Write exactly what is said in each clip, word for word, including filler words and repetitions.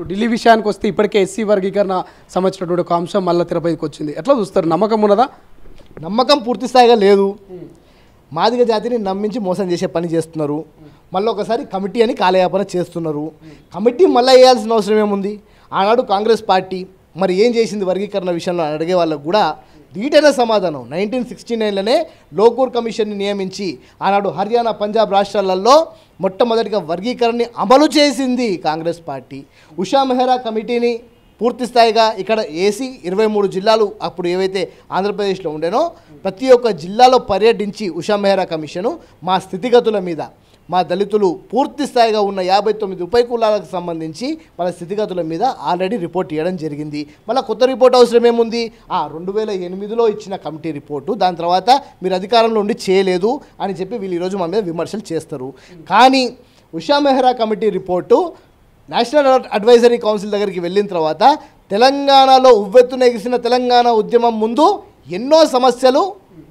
ఢిల్లీ విషయానికి వస్తే ఇప్పటికే ఎస్సీ వర్గీకరణ సంబంధించినటువంటి ఒక అంశం మళ్ళీ తెరపైకి వచ్చింది. ఎట్లా చూస్తారు? నమ్మకం ఉన్నదా? నమ్మకం పూర్తి స్థాయిగా లేదు. మాదిగ జాతిని నమ్మించి మోసం చేసే పని చేస్తున్నారు. మళ్ళీ ఒకసారి కమిటీ అని కాలయాపన చేస్తున్నారు. కమిటీ మళ్ళీ వేయాల్సిన అవసరం ఏముంది? ఆనాడు కాంగ్రెస్ పార్టీ మరి ఏం చేసింది వర్గీకరణ విషయంలో అని అడిగే వాళ్ళకు కూడా ధీటైన సమాధానం. నైన్టీన్ సిక్స్టీ నైన్లోనే లోకూర్ కమిషన్ని నియమించి ఆనాడు హర్యానా, పంజాబ్ రాష్ట్రాలలో మొట్టమొదటిగా వర్గీకరణని అమలు చేసింది కాంగ్రెస్ పార్టీ. ఉషా మెహ్రా కమిటీని పూర్తి స్థాయిగా ఇక్కడ ఏసీ ఇరవై మూడు జిల్లాలు అప్పుడు ఏవైతే ఆంధ్రప్రదేశ్లో ఉండేనో ప్రతి ఒక్క జిల్లాలో పర్యటించి ఉషా మెహ్రా కమిషను మా స్థితిగతుల మీద, మా దళితులు పూర్తి స్థాయిగా ఉన్న యాభై తొమ్మిది ఉప కులాలకు సంబంధించి వాళ్ళ స్థితిగతుల మీద ఆల్రెడీ రిపోర్ట్ ఇవ్వడం జరిగింది. మళ్ళీ కొత్త రిపోర్ట్ అవసరం ఏముంది? ఆ రెండు వేల ఎనిమిదిలో ఇచ్చిన కమిటీ రిపోర్టు, దాని తర్వాత మీరు అధికారంలో ఉండి చేయలేదు అని చెప్పి వీళ్ళు ఈరోజు మా మీద విమర్శలు చేస్తారు. కానీ Usha Mehra committee report national advisory council దగ్గరికి వెళ్ళిన తర్వాత తెలంగాణలో ఉవ్వెత్తున ఎగిసిన తెలంగాణ ఉద్యమం ముందు ఎన్నో సమస్యలు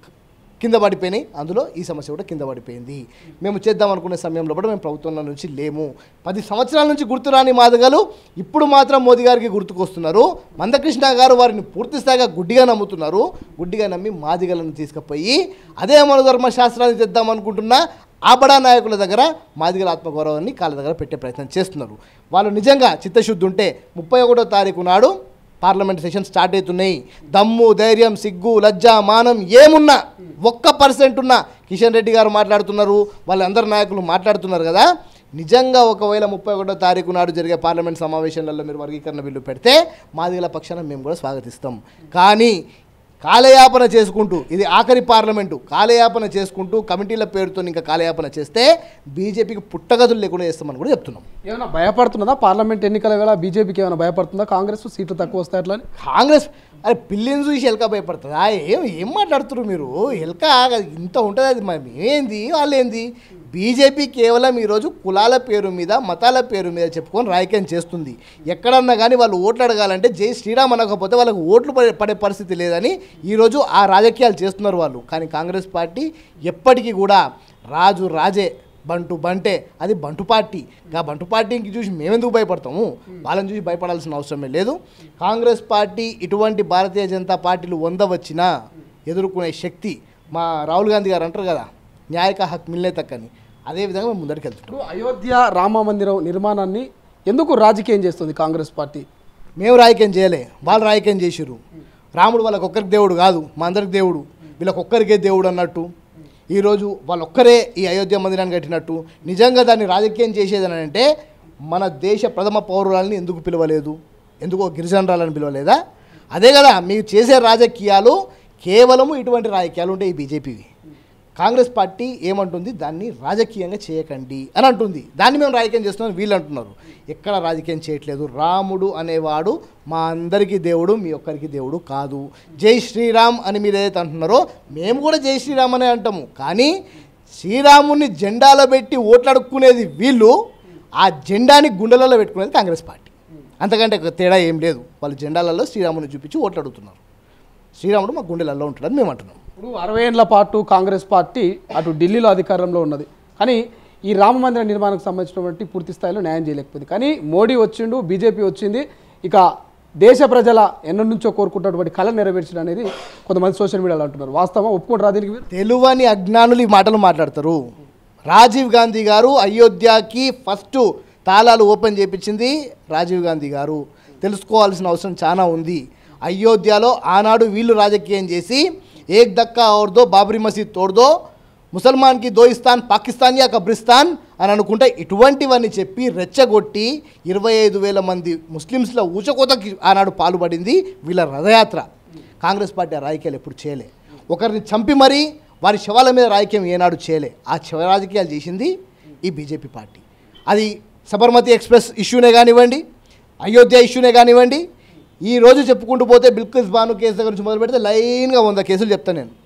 కింద పడిపోయినాయి. అందులో ఈ సమస్య కూడా కింద పడిపోయింది. మేము చేద్దాం అనుకునే సమయంలో కూడా మేము ప్రభుత్వంలో నుంచి లేము. పది సంవత్సరాల నుంచి గుర్తురాని మాదిగలు ఇప్పుడు మాత్రం మోదీ గారికి గుర్తుకొస్తున్నారు. మందకృష్ణ గారు వారిని పూర్తి స్థాయిగా గుడ్డిగా నమ్ముతున్నారు. గుడ్డిగా నమ్మి మాదిగలను తీసుకుపోయి అదే మనోధర్మ శాస్త్రాన్ని తెద్దాం అనుకుంటున్న ఆ బడా నాయకుల దగ్గర మాదిగల ఆత్మగౌరవాన్ని కాళ్ళ దగ్గర పెట్టే ప్రయత్నం చేస్తున్నారు. వాళ్ళు నిజంగా చిత్తశుద్ధి ఉంటే ముప్పై ఒకటో తారీఖు నాడు పార్లమెంట్ సెషన్ స్టార్ట్ అవుతున్నాయి. దమ్ము, ధైర్యం, సిగ్గు, లజ్జ, మానం ఏమున్నా ఒక్క పర్సెంట్ ఉన్న కిషన్ రెడ్డి గారు మాట్లాడుతున్నారు, వాళ్ళందరు నాయకులు మాట్లాడుతున్నారు కదా. నిజంగా ఒకవేళ ముప్పై ఒకటో తారీఖు నాడు జరిగే పార్లమెంట్ సమావేశాలలో మీరు వర్గీకరణ బిల్లు పెడితే మాదిగల పక్షాన మేము కూడా స్వాగతిస్తాం. కానీ కాలయాపన చేసుకుంటూ, ఇది ఆఖరి పార్లమెంటు, కాలయాపన చేసుకుంటూ కమిటీల పేరుతో ఇంకా కాలయాపన చేస్తే బీజేపీకి పుట్టగదులు లేకుండా చేస్తామని కూడా చెప్తున్నాం. ఏమైనా భయపడుతున్నదా? పార్లమెంట్ ఎన్నికల వేళ బీజేపీకి ఏమైనా భయపడుతుందా? కాంగ్రెస్ సీట్లు తక్కువ వస్తాయి అట్లా? కాంగ్రెస్ అరే పిల్లిని చూసి ఎల్కా భయపడుతుందా? ఏం ఏం మాట్లాడుతున్నారు మీరు? ఎల్కా ఇంత ఉంటుంది, అది మరి ఏంది వాళ్ళు ఏంది? బీజేపీ కేవలం ఈరోజు కులాల పేరు మీద, మతాల పేరు మీద చెప్పుకొని రాజకీయం చేస్తుంది. ఎక్కడన్నా కానీ వాళ్ళు ఓట్లు అడగాలంటే జై శ్రీరామ్ అనకపోతే వాళ్ళకు ఓట్లు పడే పడే పరిస్థితి లేదని ఈరోజు ఆ రాజకీయాలు చేస్తున్నారు వాళ్ళు. కానీ కాంగ్రెస్ పార్టీ ఎప్పటికీ కూడా రాజు రాజే, బంటు బంటే, అది బంటు పార్టీ. ఆ బంటు పార్టీకి చూసి మేమెందుకు భయపడతాము? వాళ్ళని చూసి భయపడాల్సిన అవసరమే లేదు. కాంగ్రెస్ పార్టీ ఇటువంటి భారతీయ జనతా పార్టీలు వంద వచ్చినా ఎదుర్కొనే శక్తి, మా రాహుల్ గాంధీ గారు అంటారు కదా, న్యాయక హక్ మిల్నే తక్కని, అదేవిధంగా మేము ముందరికి వెళ్తున్నాం. అయోధ్య రామ మందిరం నిర్మాణాన్ని ఎందుకు రాజకీయం చేస్తుంది కాంగ్రెస్ పార్టీ? మేము రాజకీయం చేయలే, వాళ్ళు రాజకీయం చేసిర్రు. రాముడు వాళ్ళకొక్కరికి దేవుడు కాదు, మా అందరికి దేవుడు, వీళ్ళకొక్కరికే దేవుడు అన్నట్టు ఈరోజు వాళ్ళొక్కరే ఈ అయోధ్య మందిరాన్ని కట్టినట్టు. నిజంగా దాన్ని రాజకీయం చేసేదని అంటే మన దేశ ప్రథమ పౌరులని ఎందుకు పిలవలేదు? ఎందుకో గిరిజనరాలని పిలవలేదా? అదే కదా మీరు చేసే రాజకీయాలు. కేవలము ఇటువంటి రాజకీయాలు ఉంటాయి ఈ బీజేపీవి. కాంగ్రెస్ పార్టీ ఏమంటుంది? దాన్ని రాజకీయంగా చేయకండి అని అంటుంది. దాన్ని మేము రాజకీయం చేస్తున్నాం వీళ్ళు అంటున్నారు. ఎక్కడ రాజకీయం చేయట్లేదు. రాముడు అనేవాడు మా అందరికీ దేవుడు, మీ ఒక్కరికి దేవుడు కాదు. జై శ్రీరామ్ అని మీరు ఏదైతే అంటున్నారో మేము కూడా జై శ్రీరామ్ అనే అంటాము. కానీ శ్రీరాముని జెండాలో పెట్టి ఓట్లాడుకునేది వీళ్ళు, ఆ జెండాని గుండెలలో పెట్టుకునేది కాంగ్రెస్ పార్టీ. అంతకంటే తేడా ఏం లేదు. వాళ్ళు జెండాలలో శ్రీరాముని చూపించి ఓట్లాడుతున్నారు. శ్రీరాముడు మా గుండెలలో ఉంటాడని మేము అంటున్నాం. ఇప్పుడు అరవై ఏళ్ళ పాటు కాంగ్రెస్ పార్టీ అటు ఢిల్లీలో అధికారంలో ఉన్నది, కానీ ఈ రామ మందిర నిర్మాణానికి సంబంధించినటువంటి పూర్తి స్థాయిలో న్యాయం చేయలేకపోయింది. కానీ మోడీ వచ్చిండు, బీజేపీ వచ్చింది, ఇక దేశ ప్రజల ఎన్నో నుంచో కోరుకుంటున్నటువంటి కళ నెరవేర్చడం అనేది కొంతమంది సోషల్ మీడియాలో అంటున్నారు. వాస్తవం ఒప్పుకుంటారా దీనికి? తెలువని అజ్ఞానులు ఈ మాటలు మాట్లాడతారు. రాజీవ్ గాంధీ గారు అయోధ్యకి ఫస్ట్ తాళాలు ఓపెన్ చేయించింది రాజీవ్ గాంధీ గారు. తెలుసుకోవాల్సిన అవసరం చాలా ఉంది. అయోధ్యలో ఆనాడు వీళ్ళు రాజకీయం చేసి ఏక్ దక్కా ఔర్దో బాబ్రీ మసీద్ తోడ్దో, ముసల్మాన్కి దోయిస్తాన్, పాకిస్తాన్ యా కబ్రిస్తాన్ అని అనుకుంటే ఇటువంటివన్నీ చెప్పి రెచ్చగొట్టి ఇరవై ఐదు వేల మంది ముస్లిమ్స్ల ఊచకోతకి ఆనాడు పాల్పడింది వీళ్ళ రథయాత్ర. కాంగ్రెస్ పార్టీ ఆ రాజకీయాలు ఎప్పుడు చేయలే. ఒకరిని చంపి మరీ వారి శవాల మీద రాజకీయం ఏనాడు చేయలే. ఆ శవ రాజకీయాలు చేసింది ఈ బీజేపీ పార్టీ. అది సబర్మతి ఎక్స్ప్రెస్ ఇష్యూనే కానివ్వండి, అయోధ్య ఇష్యూనే కానివ్వండి, ఈరోజు చెప్పుకుంటూ పోతే బిల్కిస్ బాను కేసు దగ్గర నుంచి మొదలు పెడితే లైన్గా వంద కేసులు చెప్తాను నేను.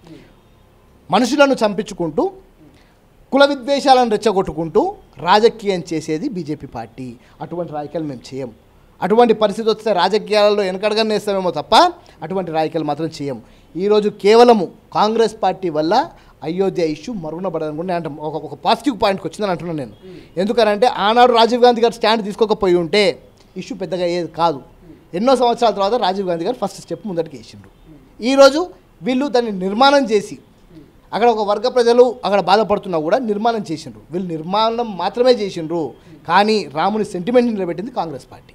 మనుషులను చంపించుకుంటూ, కుల విద్వేషాలను రెచ్చగొట్టుకుంటూ రాజకీయం చేసేది బీజేపీ పార్టీ. అటువంటి రాజకీయాలు మేము చేయం. అటువంటి పరిస్థితి వస్తే రాజకీయాలలో వెనకడగానే వేస్తామేమో తప్ప అటువంటి రాజకీయాలు మాత్రం చేయం. ఈరోజు కేవలము కాంగ్రెస్ పార్టీ వల్ల అయోధ్య ఇష్యూ మరుగున పడదని కూడా అంటే ఒక ఒక పాజిటివ్ పాయింట్కి వచ్చిందని అంటున్నాను నేను. ఎందుకనంటే ఆనాడు రాజీవ్ గాంధీ గారు స్టాండ్ తీసుకోకపోయి ఉంటే ఇష్యూ పెద్దగా అయ్యేది కాదు. ఎన్నో సంవత్సరాల తర్వాత రాజీవ్ గాంధీ గారు ఫస్ట్ స్టెప్ ముందటికి వేసిండ్రు. ఈరోజు వీళ్ళు దాన్ని నిర్మాణం చేసి అక్కడ ఒక వర్గ ప్రజలు అక్కడ బాధపడుతున్నా కూడా నిర్మాణం చేసిండ్రు. వీళ్ళు నిర్మాణం మాత్రమే చేసిండ్రు, కానీ రాముని సెంటిమెంట్ నిలబెట్టింది కాంగ్రెస్ పార్టీ.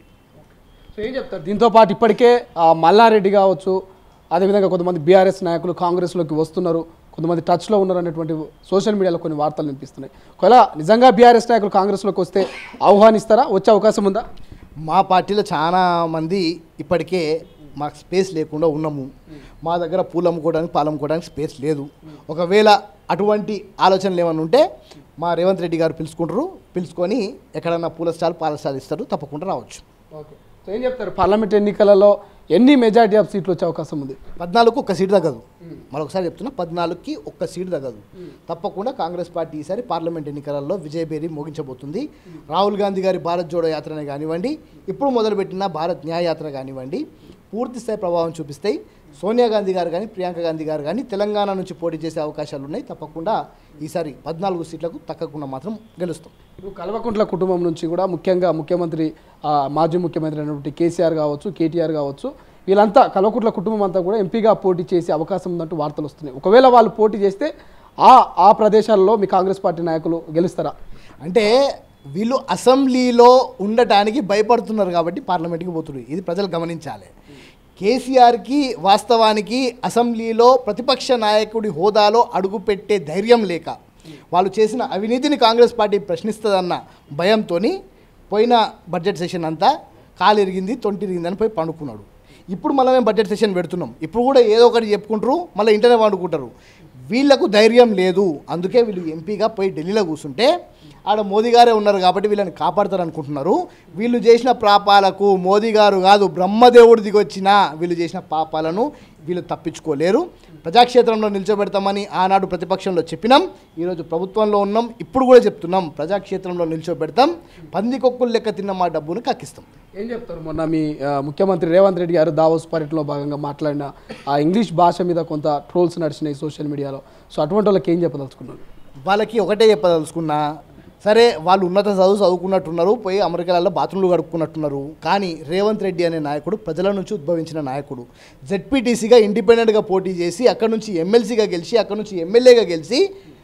సో ఏం చెప్తారు దీంతో పాటు ఇప్పటికే ఆ, మల్లారెడ్డి కావచ్చు, అదేవిధంగా కొంతమంది బీఆర్ఎస్ నాయకులు కాంగ్రెస్లోకి వస్తున్నారు, కొంతమంది టచ్లో ఉన్నారు అనేటువంటి సోషల్ మీడియాలో కొన్ని వార్తలు వినిపిస్తున్నాయి. ఒకవేళ నిజంగా బీఆర్ఎస్ నాయకులు కాంగ్రెస్లోకి వస్తే ఆహ్వానిస్తారా? వచ్చే అవకాశం ఉందా? మా పార్టీలో చాలా మంది ఇప్పటికే మాకు స్పేస్ లేకుండా ఉన్నాము. మా దగ్గర పూలు అమ్ముకోవడానికి పాలు అమ్ముకోవడానికి స్పేస్ లేదు. ఒకవేళ అటువంటి ఆలోచనలు ఏమైనా ఉంటే మా రేవంత్ రెడ్డి గారు పిలుచుకుంటారు, పిలుచుకొని ఎక్కడన్నా పూల స్టాల్ పాల స్టాల్ ఇస్తారు, తప్పకుండా రావచ్చు. ఓకే. సో ఏం చెప్తారు పార్లమెంట్ ఎన్నికలలో ఎన్ని మెజారిటీ ఆఫ్ సీట్లు వచ్చే అవకాశం ఉంది? పద్నాలుగుకి ఒక్క సీటు తగ్గదు. మరొకసారి చెప్తున్నా, పద్నాలుగుకి ఒక్క సీటు తగ్గదు. తప్పకుండా కాంగ్రెస్ పార్టీ ఈసారి పార్లమెంట్ ఎన్నికలలో విజయభేరి మోగించబోతుంది. రాహుల్ గాంధీ గారి భారత్ జోడో యాత్రనే కానివ్వండి, ఇప్పుడు మొదలుపెట్టిన భారత్ న్యాయ యాత్ర కానివ్వండి, పూర్తి స్థాయి ప్రభావం చూపిస్తాయి. సోనియా గాంధీ గారు కానీ ప్రియాంక గాంధీ గారు కానీ తెలంగాణ నుంచి పోటీ చేసే అవకాశాలు ఉన్నాయి. తప్పకుండా ఈసారి పద్నాలుగు సీట్లకు తగ్గకుండా మాత్రం గెలుస్తాం. ఇప్పుడు కల్వకుంట్ల కుటుంబం నుంచి కూడా ముఖ్యంగా ముఖ్యమంత్రి ఆ, మాజీ ముఖ్యమంత్రి అయినటువంటి కేసీఆర్ కావచ్చు, కేటీఆర్ కావచ్చు, వీళ్ళంతా కల్వకుంట్ల కుటుంబం అంతా కూడా ఎంపీగా పోటీ చేసే అవకాశం ఉందంటూ వార్తలు వస్తున్నాయి. ఒకవేళ వాళ్ళు పోటీ చేస్తే ఆ ఆ ప్రదేశాల్లో మీ కాంగ్రెస్ పార్టీ నాయకులు గెలుస్తారా? అంటే వీళ్ళు అసెంబ్లీలో ఉండటానికి భయపడుతున్నారు కాబట్టి పార్లమెంట్కి పోతున్నారు. ఇది ప్రజలు గమనించాలి. కేసీఆర్కి వాస్తవానికి అసెంబ్లీలో ప్రతిపక్ష నాయకుడి హోదాలో అడుగుపెట్టే ధైర్యం లేక, వాళ్ళు చేసిన అవినీతిని కాంగ్రెస్ పార్టీ ప్రశ్నిస్తుందన్న భయంతో పోయిన బడ్జెట్ సెషన్ అంతా కాలు ఎరిగింది తొంటి ఎరిగిందని పోయి పండుకున్నాడు. ఇప్పుడు మళ్ళీ మేము బడ్జెట్ సెషన్ పెడుతున్నాం, ఇప్పుడు కూడా ఏదో ఒకటి చెప్పుకుంటారు, మళ్ళీ ఇంటనే పండుకుంటారు. వీళ్లకు ధైర్యం లేదు. అందుకే వీళ్ళు ఎంపీగా పోయి ఢిల్లీలో కూర్చుంటే ఆడ మోదీ గారే ఉన్నారు కాబట్టి వీళ్ళని కాపాడతారు అనుకుంటున్నారు. వీళ్ళు చేసిన పాపాలకు మోదీ గారు కాదు, బ్రహ్మదేవుడు దిగొచ్చినా వీళ్ళు చేసిన పాపాలను వీళ్ళు తప్పించుకోలేరు. ప్రజాక్షేత్రంలో నిల్చోబెడతామని ఆనాడు ప్రతిపక్షంలో చెప్పినాం, ఈరోజు ప్రభుత్వంలో ఉన్నాం, ఇప్పుడు కూడా చెప్తున్నాం, ప్రజాక్షేత్రంలో నిల్చోబెడతాం. పందికొక్కులు లెక్క తిన్న మా డబ్బును కక్కిస్తాం. ఏం చెప్తారు? మొన్న మీ ఆ, ముఖ్యమంత్రి రేవంత్ రెడ్డి గారు దావోస్ పర్యటనలో భాగంగా మాట్లాడిన ఆ ఇంగ్లీష్ భాష మీద కొంత ట్రోల్స్ నడిచినాయి సోషల్ మీడియాలో. సో అటువంటి వాళ్ళకి ఏం చెప్పదలుచుకున్నారు? వాళ్ళకి ఒకటే చెప్పదలుచుకున్నా, సరే వాళ్ళు ఉన్నత చదువు చదువుకున్నట్టున్నారు, పోయి అమెరికాలలో బాత్రూంలు గడుపుకున్నట్టున్నారు, కానీ రేవంత్ రెడ్డి అనే నాయకుడు ప్రజల నుంచి ఉద్భవించిన నాయకుడు. జెడ్పీటీసీగా ఇండిపెండెంట్గా పోటీ చేసి అక్కడ నుంచి ఎమ్మెల్సీగా గెలిచి అక్కడ నుంచి ఎమ్మెల్యేగా గెలిచి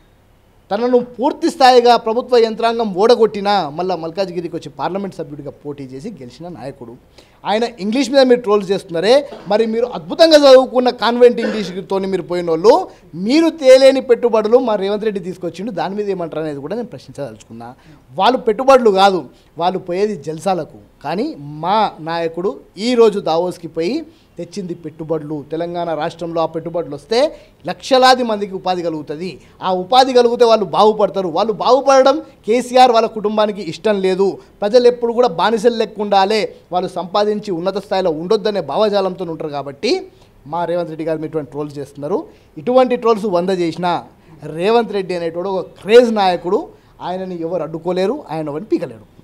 తనను పూర్తి స్థాయిగా ప్రభుత్వ యంత్రాంగం ఓడగొట్టినా మళ్ళీ మల్కాజ్గిరికి వచ్చి పార్లమెంట్ సభ్యుడిగా పోటీ చేసి గెలిచిన నాయకుడు. ఆయన ఇంగ్లీష్ మీద మీరు ట్రోల్స్ చేస్తున్నారే, మరి మీరు అద్భుతంగా చదువుకున్న కాన్వెంట్ ఇంగ్లీష్తో మీరు పోయిన వాళ్ళు, మీరు తేలేని పెట్టుబడులు మా రేవంత్ రెడ్డి తీసుకొచ్చిండు, దాని మీద ఏమంటారు అనేది కూడా నేను ప్రశ్నించదలుచుకున్నా. వాళ్ళు పెట్టుబడులు కాదు, వాళ్ళు పోయేది జల్సాలకు. కానీ మా నాయకుడు ఈరోజు దావోస్కి పోయి తెచ్చింది పెట్టుబడులు. తెలంగాణ రాష్ట్రంలో ఆ పెట్టుబడులు వస్తే లక్షలాది మందికి ఉపాధి కలుగుతుంది. ఆ ఉపాధి కలిగితే వాళ్ళు బాగుపడతారు. వాళ్ళు బాగుపడడం కేసీఆర్ వాళ్ళ కుటుంబానికి ఇష్టం లేదు. ప్రజలు ఎప్పుడు కూడా బానిసలు లెక్క ఉండాలి, వాళ్ళు సంపాదించి ఉన్నత స్థాయిలో ఉండొద్దనే భావజాలంతో ఉంటారు. కాబట్టి మా రేవంత్ రెడ్డి గారు ఇటువంటి ట్రోల్స్ చేస్తున్నారు. ఇటువంటి ట్రోల్స్ వంద చేసినా రేవంత్ రెడ్డి అనేటోడు ఒక క్రేజ్ నాయకుడు, ఆయనని ఎవరు అడ్డుకోలేరు, ఆయన ఎవరిని పీకలేరు.